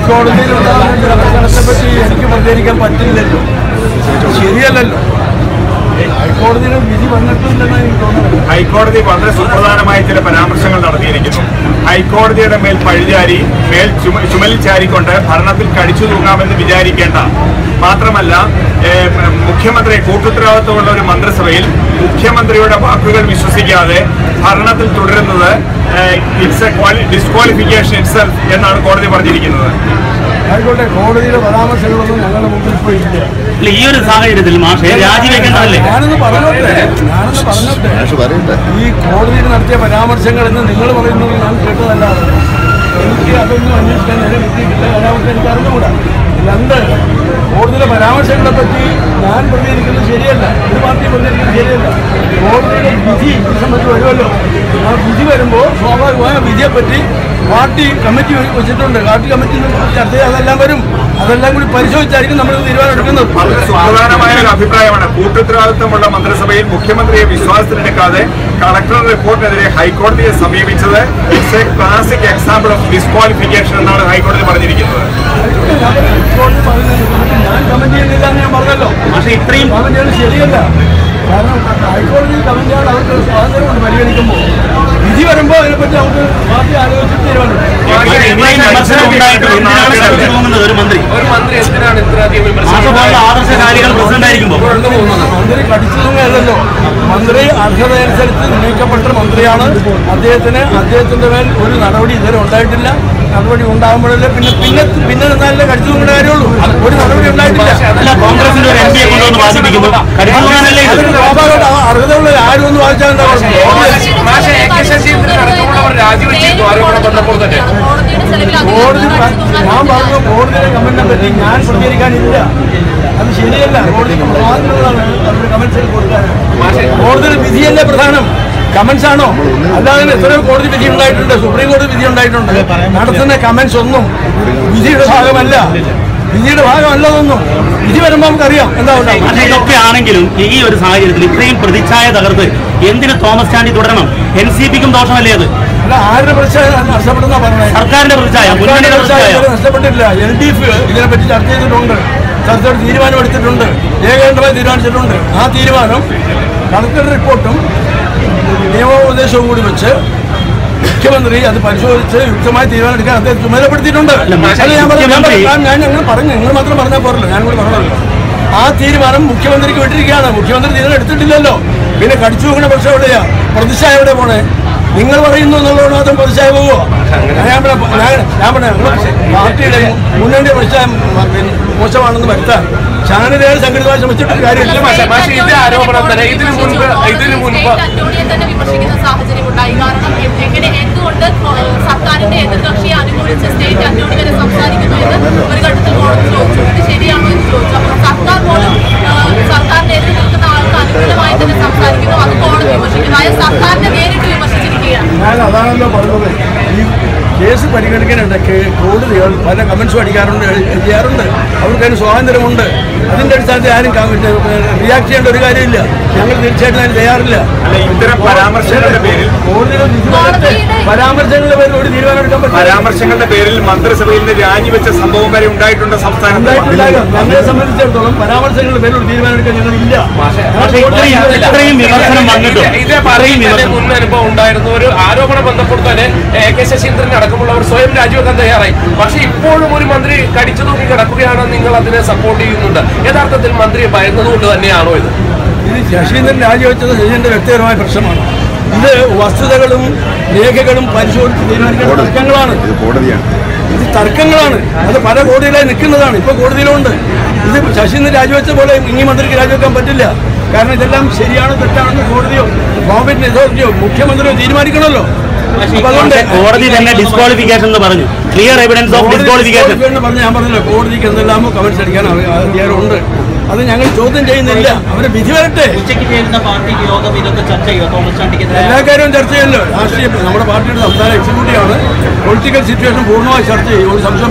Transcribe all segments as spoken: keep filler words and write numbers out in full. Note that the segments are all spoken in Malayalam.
ഹൈക്കോടതിയിലുണ്ടാകുന്ന പ്രശ്നത്തെപ്പറ്റി എനിക്ക് പ്രതികരിക്കാൻ പറ്റില്ലല്ലോ, ശരിയല്ലല്ലോ. ഹൈക്കോടതിയുടെ വിധി വന്നിട്ടില്ലെന്ന് എനിക്ക് തോന്നുന്നു. ഹൈക്കോടതി വളരെ സുപ്രധാനമായ ചില പരാമർശങ്ങൾ നടത്തിയിരിക്കുന്നു. ഹൈക്കോടതിയുടെ മേൽ പഴിചാരി മേൽ ചുമലിൽ ചാരിക്കൊണ്ട് ഭരണത്തിൽ കടിച്ചു തൂങ്ങാമെന്ന് വിചാരിക്കേണ്ട. മാത്രമല്ല, മുഖ്യമന്ത്രി കൂട്ടുത്തരവാദിത്വമുള്ള ഒരു മന്ത്രിസഭയിൽ മുഖ്യമന്ത്രിയുടെ വാക്കുകൾ വിശ്വസിക്കാതെ ഭരണത്തിൽ തുടരുന്നത് ഇറ്റ്സ് എ ഡിസ്ക്വാളിഫിക്കേഷൻ ഇറ്റ്സെൽഫ് എന്നാണ് കോടതി പറഞ്ഞിരിക്കുന്നത്. ആയിക്കോട്ടെ, കോടതിയുടെ പരാമർശങ്ങളൊന്നും ഞങ്ങളുടെ മുമ്പിൽ ഇപ്പോൾ ഇല്ല. ഈ ഒരു സാഹചര്യത്തിൽ രാജിവെക്കേണ്ടതല്ലേ? ഞാനൊന്ന് പറഞ്ഞോട്ടെ ഞാനൊന്ന് പറഞ്ഞോട്ടെ ഈ കോടതിയിൽ നടത്തിയ പരാമർശങ്ങൾ എന്ന് നിങ്ങൾ പറയുന്നത് ഞാൻ കേട്ടതല്ലാതെ എനിക്ക് അതൊന്നും അന്വേഷിക്കാൻ നേരെ കിട്ടിയിട്ടില്ല. പരാമർശം എനിക്ക് അറിഞ്ഞുകൂടാ. രണ്ട്, കോടതിയിലെ പരാമർശങ്ങളെ പറ്റി ഞാൻ പ്രതികരിക്കുന്നത് ശരിയല്ല, ഒരു പാർട്ടി പ്രതികരിക്കുന്നത് ശരിയല്ല. കോടതിയുടെ വിധി ഈ സമയത്ത് വരുമല്ലോ. ആ വിധി വരുമ്പോൾ സ്വാഭാവികമായ വിധിയെപ്പറ്റി പാർട്ടി കമ്മിറ്റി വെച്ചിട്ടുണ്ട്. പാർട്ടി കമ്മിറ്റി ചർച്ച ചെയ്ത് അതെല്ലാം വരും. അതെല്ലാം കൂടി പരിശോധിച്ചായിരിക്കും നമ്മൾ തീരുമാനം എടുക്കുന്നത്. വളരെ സുപ്രധാനമായ ഒരു അഭിപ്രായമാണ്. കൂട്ടുത്തരവാദിത്വമുള്ള മന്ത്രിസഭയിൽ മുഖ്യമന്ത്രിയെ വിശ്വാസത്തിലെടുക്കാതെ കളക്ടർ റിപ്പോർട്ടിനെതിരെ ഹൈക്കോടതിയെ സമീപിച്ചത് it's a classic example of disqualification എന്നാണ് ഹൈക്കോടതി പറഞ്ഞിരിക്കുന്നത്. ഞാൻ കമന്റ് ചെയ്യുന്നില്ല എന്ന് ഞാൻ പറഞ്ഞല്ലോ. പക്ഷേ ഇത്രയും കമന്റുകൾ ശരിയല്ല. കാരണം ഹൈക്കോടതി കമന്റുകൾ അവർക്ക് സ്വാതന്ത്ര്യം പരിഗണിക്കുമ്പോൾ വിധി വരുമ്പോൾ അതിനെപ്പറ്റി നമുക്ക് പാർട്ടി ആലോചിച്ച് തീരുമാനം. മന്ത്രി കടിച്ചു തൂങ്ങയല്ലോ. മന്ത്രി അർഹതയനുസരിച്ച് നിയമിക്കപ്പെട്ട മന്ത്രിയാണ്. അദ്ദേഹത്തിന് അദ്ദേഹത്തിന്റെ മേൽ ഒരു നടപടി ഇതുവരെ ഉണ്ടായിട്ടില്ല. നടപടി ഉണ്ടാകുമ്പോഴല്ലേ പിന്നെ പിന്നെ പിന്നെ നിന്നാലേ കടിച്ചു തൂങ്ങേണ്ട കാര്യമുള്ളൂ. ഒരു നടപടി ഉണ്ടായിട്ടില്ല. അർഹതയുള്ള ആരും ഒന്ന് വായിച്ചാൽ കോടതി ഞാൻ പറഞ്ഞു കോടതിയുടെ കമന്റിനെ പറ്റി ഞാൻ പ്രതികരിക്കാനില്ല. അത് ശരിയല്ല. കോടതിക്ക് സ്വാതന്ത്ര്യമാണ് അവരുടെ കമന്റ്സിൽ കൊടുക്കാൻ. കോടതിയുടെ വിധിയല്ലേ പ്രധാനം, കമന്റ്സ് ആണോ? അല്ലാതെ എത്രയോ കോടതി വിധി ഉണ്ടായിട്ടുണ്ട്, സുപ്രീം കോടതി വിധി ഉണ്ടായിട്ടുണ്ട്. നടത്തുന്ന കമന്റ്സ് ഒന്നും വിധിയുടെ ഭാഗമല്ല, വിധിയുടെ ഭാഗമല്ലതൊന്നും. വിധി വരുമ്പോൾ നമുക്കറിയാം എന്താ ഉണ്ടാവും. ഇതൊക്കെ ആണെങ്കിലും ഈ ഒരു സാഹചര്യത്തിൽ ഇത്രയും പ്രതിച്ഛായ തകർത്ത് എന്തിന് തോമസ് ചാണ്ടി തുടരണം? എൻ സി പിക്കും ദോഷമല്ലേ അത്? അല്ല, ആരുടെ പ്രതിച്ഛായ നഷ്ടപ്പെടുന്ന പറഞ്ഞത്? സർക്കാരിന്റെ പ്രതിച്ഛായ നഷ്ടപ്പെട്ടില്ല. എൽ ഡി എഫ് ഇതിനെപ്പറ്റി ചർച്ച ചെയ്തിട്ടുണ്ട്, ചർച്ചയുടെ തീരുമാനം എടുത്തിട്ടുണ്ട്, ഏകകണ്ഠമായി തീരുമാനിച്ചിട്ടുണ്ട്. ആ തീരുമാനം കളക്ടർ റിപ്പോർട്ടും നിയമോപദേശവും കൂടി വെച്ച് മുഖ്യമന്ത്രി അത് പരിശോധിച്ച് യുക്തമായി തീരുമാനം എടുക്കാൻ അദ്ദേഹം ചുമതലപ്പെടുത്തിയിട്ടുണ്ട്. ഞാൻ ഞങ്ങൾ പറഞ്ഞു, നിങ്ങൾ മാത്രം പറഞ്ഞാൽ പോരല്ലോ, ഞാൻ കൂടി പറഞ്ഞല്ലോ. ആ തീരുമാനം മുഖ്യമന്ത്രിക്ക് വിട്ടിരിക്കുകയാണ്. മുഖ്യമന്ത്രി തീരുമാനം എടുത്തിട്ടില്ലല്ലോ. പിന്നെ കടിച്ചു പോകുന്ന പക്ഷം എവിടെയാ? പ്രതിച്ഛായ എവിടെ പോണേ? നിങ്ങൾ പറയുന്നു എന്നുള്ളത് മാത്രം പ്രതിച്ഛായ പോവോ? ഞാൻ ഞാൻ പറഞ്ഞ പാർട്ടിയുടെ മുന്നണി പ്രതിച്ഛായ മോശമാണെന്ന് വരുത്താൻ ചാനലുകൾ സംഘടിതമായി ശ്രമിച്ചിട്ടൊരു കാര്യമില്ല. സർക്കാരിന്റെ എതിർകക്ഷിയെ അനുകൂലിച്ച് സ്റ്റേറ്റ് അറ്റോർണി വരെ സംസാരിക്കുന്നു എന്ന് ഒരു ഘട്ടത്തിൽ കോടതി ചോദിച്ചു. ഇത് ശരിയാണോ എന്ന് ചോദിച്ചു. അപ്പോൾ സർക്കാർ പോലും സർക്കാരിന്റെ എതിർ നിൽക്കുന്ന ആൾക്ക് അനുകൂലമായി തന്നെ സംസാരിക്കുന്നു. അത് കോടതി വിമർശിക്കുന്നു. അതായത് സർക്കാരിനെ നേരിട്ട് വിമർശിച്ചിരിക്കുകയാണ്. ഞാൻ അതാണല്ലോ പറഞ്ഞത്. ഈ കേസ് പരിഗണിക്കാനുണ്ട് കോടതികൾ പല കമന്റ്സും അടിക്കാറുണ്ട്, ചെയ്യാറുണ്ട്. അവർക്ക് അതിന് സ്വാതന്ത്ര്യമുണ്ട്. അതിന്റെ അടിസ്ഥാനത്തിൽ ആരും റിയാക്ട് ചെയ്യേണ്ട ഒരു കാര്യമില്ല. ഞങ്ങൾ തീർച്ചയായിട്ടും അതിന് തയ്യാറില്ല. ഇത്തരം പരാമർശങ്ങളുടെ പേരിൽ പരാമർശങ്ങളുടെ പേരിൽ ഒരു തീരുമാനം എടുക്കാൻ പറ്റും. പരാമർശങ്ങളുടെ പേരിൽ മന്ത്രിസഭയിൽ നിന്ന് രാജിവെച്ച സംഭവം വരെ ഉണ്ടായിട്ടുണ്ട് സംസ്ഥാനത്ത്. ഞങ്ങളെ സംബന്ധിച്ചിടത്തോളം പരാമർശങ്ങളുടെ പേരിൽ ഒരു തീരുമാനം എടുക്കാൻ ഞങ്ങളില്ല. മുന്നനുഭവം ഉണ്ടായിരുന്നു. ഒരു ആരോപണം ബന്ധപ്പെട്ട് തന്നെ എ കെ ശശീന്ദ്രൻ അടക്കമുള്ളവർ സ്വയം രാജിവെക്കാൻ തയ്യാറായി. പക്ഷെ ഇപ്പോഴും ഒരു മന്ത്രി കടിച്ചു തൂക്കി കിടക്കുകയാണ്. നിങ്ങൾ അതിനെ സപ്പോർട്ട് ചെയ്യുന്നുണ്ട്. യഥാർത്ഥത്തിൽ മന്ത്രിയെ ഭയന്നതുകൊണ്ട് തന്നെയാണോ ഇത്? ഇത് ശശീന്ദ്രൻ രാജിവെച്ചത് ശശീന്ദ്രന്റെ വ്യക്തിപരമായ പ്രശ്നമാണ്. ഇത് വസ്തുതകളും രേഖകളും പരിശോധിച്ച് തീരുമാനിക്കേണ്ട തർക്കങ്ങളാണ്. ഇത് തർക്കങ്ങളാണ്. അത് പല കോടതിയിലായി നിൽക്കുന്നതാണ്. ഇപ്പോൾ കോടതിയിലുണ്ട്. ഇത് ശശീന്ദ്രൻ രാജിവെച്ച പോലെ ഇനി മന്ത്രിക്ക് രാജിവെക്കാൻ പറ്റില്ല. കാരണം ഇതെല്ലാം ശരിയാണോ തെറ്റാണെന്ന് കോടതിയോ ഗവൺമെന്റ് അതോറിറ്റിയോ മുഖ്യമന്ത്രിയോ തീരുമാനിക്കണമല്ലോ. കോടതി തന്നെ ഡിസ്ക്വാളിഫിക്കേഷൻ എന്ന് പറഞ്ഞു. ക്ലിയർ എവിഡൻസ് ഓഫ് ഡിസ്ക്വാളിഫിക്കേഷൻ എന്ന് പറഞ്ഞ് ഞാൻ പറഞ്ഞല്ലോ, കോടതിക്ക് എന്തെല്ലാമോ കമന്റ്സ് അടിക്കാൻ അധികാരമുണ്ട്. അത് ഞങ്ങൾ ചോദ്യം ചെയ്യുന്നില്ല. അവരെ വിധി വരട്ടെ. എല്ലാ കാര്യവും ചർച്ച ചെയ്യല്ലോ. രാഷ്ട്രീയ നമ്മുടെ പാർട്ടിയുടെ സംസ്ഥാന എക്സിക്യൂട്ടീവാണ്. പൊളിറ്റിക്കൽ സിറ്റുവേഷൻ പൂർണ്ണമായി ചർച്ച ചെയ്യും. ഒരു സംശയം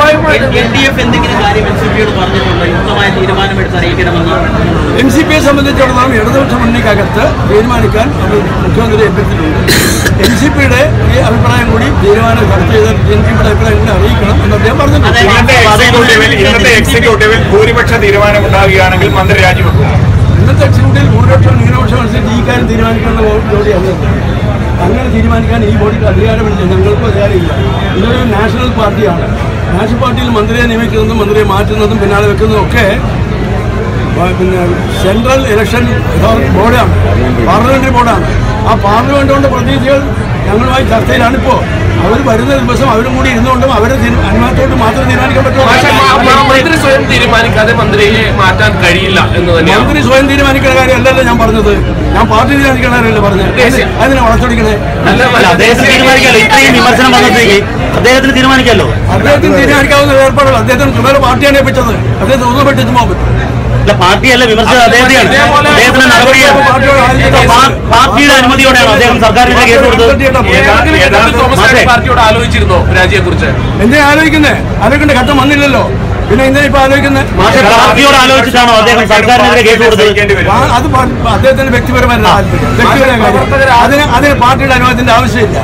എൻ സി പിയെ സംബന്ധിച്ചിടത്തോളം ഇടതുപക്ഷ മുന്നണിക്കകത്ത് തീരുമാനിക്കാൻ അവർ മുഖ്യമന്ത്രി ഏൽപ്പിച്ചിട്ടുണ്ട്. എൻ സി പിയുടെ ഈ അഭിപ്രായം കൂടി തീരുമാനം ചർച്ച ചെയ്ത് എൻ സി പിയുടെ അഭിപ്രായം കൂടി അറിയിക്കണം എന്നത് ഞാൻ പറഞ്ഞിട്ടുണ്ട്. ഇന്നത്തെ എക്സിക്യൂട്ടീവിൽ ഇന്നത്തെ എക്സിക്യൂട്ടീവിൽ ഭൂരിപക്ഷ തീരുമാനം ഉണ്ടാകുകയാണെങ്കിൽ മന്ത്രി രാജിവെക്കും. ഇന്നത്തെ എക്സിക്യൂട്ടീവിൽ ഭൂരിപക്ഷം ന്യൂനപക്ഷം അനുസരിച്ച് ഈ കാര്യം തീരുമാനിക്കേണ്ട ജോലിയല്ല. അങ്ങനെ തീരുമാനിക്കാൻ ഈ ബോഡിക്ക് അധികാരമില്ല, ഞങ്ങൾക്കും അധികാരമില്ല. ഇതൊരു നാഷണൽ പാർട്ടിയാണ്. നാഷണൽ പാർട്ടിയിൽ മന്ത്രിയെ നിയമിക്കുന്നതും മന്ത്രിയെ മാറ്റുന്നതും പിന്നാലെ വെക്കുന്നതും ഒക്കെ പിന്നെ സെൻട്രൽ ഇലക്ഷൻ ബോർഡാണ്, പാർലമെന്ററി ബോർഡാണ്. ആ പാർലമെന്റ് കൊണ്ട് പ്രതിനിധികൾ ഞങ്ങളുമായി ചർച്ചയിലാണിപ്പോൾ. അവർ വരുന്ന ദിവസം അവരും കൂടി ഇരുന്നുകൊണ്ടും അവരെ അനുമാനത്തോട്ട് മാത്രം തീരുമാനിക്കാൻ പറ്റുള്ളൂ. മന്ത്രി സ്വയം തീരുമാനിക്കാതെ മന്ത്രിയെ മാറ്റാൻ കഴിയില്ല എന്ന് തന്നെയാണ്. മന്ത്രി സ്വയം തീരുമാനിക്കുന്ന കാര്യമല്ലല്ലോ ഞാൻ പറഞ്ഞത്. ഞാൻ പാർട്ടി തീരുമാനിക്കുന്ന കാര്യമല്ല പറഞ്ഞത്. അതിനെ വളച്ചൊടിക്കണേ. അദ്ദേഹത്തിന് തീരുമാനിക്കാമല്ലോ. ഇത്രയും വിമർശനം വന്നത്തേക്ക് അദ്ദേഹത്തിന് തീരുമാനിക്കാമല്ലോ. അദ്ദേഹത്തിന് തീരുമാനിക്കാവുന്ന ഏർപ്പാടുകൾ. അദ്ദേഹത്തിന് ചുമതല പാർട്ടിയാണ് ഏൽപ്പിച്ചത്. അദ്ദേഹത്തിന് ഒന്നും പറ്റിച്ചു പോകാൻ പറ്റും. അല്ല, പാർട്ടിയല്ല വിമർശനം അദ്ദേഹത്തെയാണ്. അദ്ദേഹത്തിന്റെ നടപടിയാണ് പാർട്ടിയുടെ അനുമതിയോടെയാണ് അദ്ദേഹം സർക്കാരിന്റെ കേസ് കൊടുത്തത്. പാർട്ടിയോട് ആലോചിച്ചിരുന്നോ രാജിയെ കുറിച്ച്? എന്തിനാ ആലോചിക്കുന്നേ? ആലോചിക്കേണ്ട ഘട്ടം വന്നില്ലല്ലോ. പിന്നെ എന്തിനാ ഇപ്പൊ ആലോചിക്കുന്നത്? പാർട്ടിയോട് ആലോചിച്ചിട്ടാണോ അദ്ദേഹം സർക്കാരിനെതിരെ കേസ് കൊടുത്തത്? അത് അദ്ദേഹത്തിന്റെ വ്യക്തിപരമായ താല്പര്യം, വ്യക്തിപരമായ കാര്യം. അതിന് അതിന് പാർട്ടിയുടെ അനുവാദത്തിന്റെ ആവശ്യമില്ല.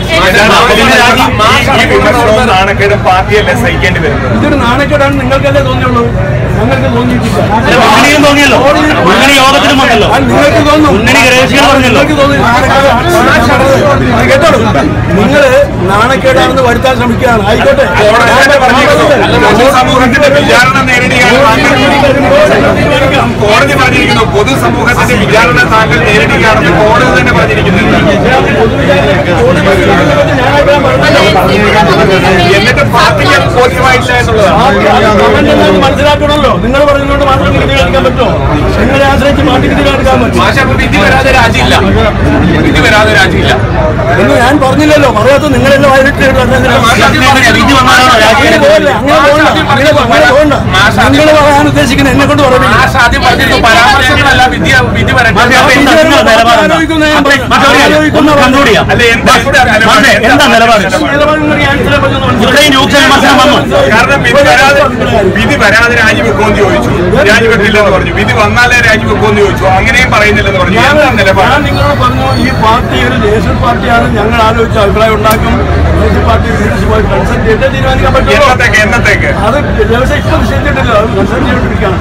ഇതൊരു നാണക്കേടാണ് നിങ്ങൾക്കല്ലേ തോന്നിയുള്ളൂ, ഞങ്ങൾക്ക് തോന്നിയിട്ടില്ല. മുന്നണിയും തോന്നിയല്ലോ, മുന്നണി യോഗത്തിലും വന്നല്ലോ, നിങ്ങൾക്ക് തോന്നുന്നു, മുന്നണി ഗവേഷകർ പറഞ്ഞല്ലോ. കേട്ടോ, നിങ്ങള് നാണക്കേടാണെന്ന് വരുത്താൻ ശ്രമിക്കുകയാണ്. ആയിക്കോട്ടെ, പൊതുസമൂഹത്തിന്റെ വിചാരണ നേരിടുകയാണ്. കോടതി പറഞ്ഞിരിക്കുന്നു പൊതുസമൂഹത്തിന്റെ വിചാരണ താങ്കൾ നേരിടുകയാണെന്ന് കോടതി തന്നെ പറഞ്ഞിരിക്കുന്നുണ്ട്. എന്നിട്ട് പാർട്ടിക്ക് ബോധ്യമായില്ല എന്നുള്ളതാണ്. മനസ്സിലാക്കണമല്ലോ. നിങ്ങൾ പറഞ്ഞുകൊണ്ട് മാത്രം വിധി കാണിക്കാൻ പറ്റുമോ? നിങ്ങളെ ആശ്രയിച്ച് പാർട്ടിക്ക് വിധി കാണിക്കാൻ പറ്റും. വിധി വരാതെ രാജിയില്ല, വിധി വരാതെ രാജിയില്ല എന്ന് ഞാൻ പറഞ്ഞില്ലല്ലോ. പറയാത്ത നിങ്ങളെല്ലാം വയലിട്ട് നിങ്ങൾ പറയാൻ ഉദ്ദേശിക്കുന്നത് എന്നെ കൊണ്ട് പറയുന്നത് പരാമർശങ്ങളല്ല, വിധി വിധി വരട്ടെ. എന്താ നിലപാട്? കാരണം വിധി വരാതെ വിധി വരാതെ രാജിവെക്കുമെന്ന് ചോദിച്ചു, രാജിവെക്കില്ലെന്ന് പറഞ്ഞു. വിധി വന്നാലേ രാജിവെക്കുമെന്ന് ചോദിച്ചു, അങ്ങനെയും പറയുന്നില്ലെന്ന് പറഞ്ഞു. എന്താ നിലപാട്? ഞാൻ നിങ്ങളോട് പറഞ്ഞു, ഈ പാർട്ടി ഒരു ദേശീയ പാർട്ടിയാണ്. ഞങ്ങൾ ആലോചിച്ച അഭിപ്രായം ഉണ്ടാക്കും. ദേശീയ പാർട്ടി ലീഡർഷിപ്പുമായി കൺസൾട്ട് ചെയ്തേ തീരുമാനിക്കാൻ പറ്റും. എന്നത്തേക്ക് എന്നത്തേക്ക് അത് ദിവസം ഇപ്പം നിശ്ചയിച്ചിട്ടില്ല, അത് കൺസൾട്ട് ചെയ്തിരിക്കുകയാണ്.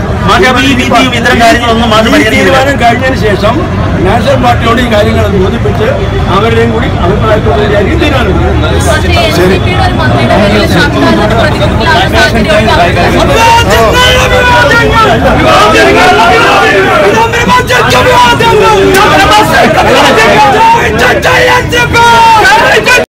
തീരുമാനം കഴിഞ്ഞതിന് ശേഷം നാഷണൽ പാർട്ടിയോട് ഈ കാര്യങ്ങൾ ബോധിപ്പിച്ച് അവരുടെയും കൂടി അഭിപ്രായത്തോടെയായിരിക്കും തീരുമാനം. ശരി.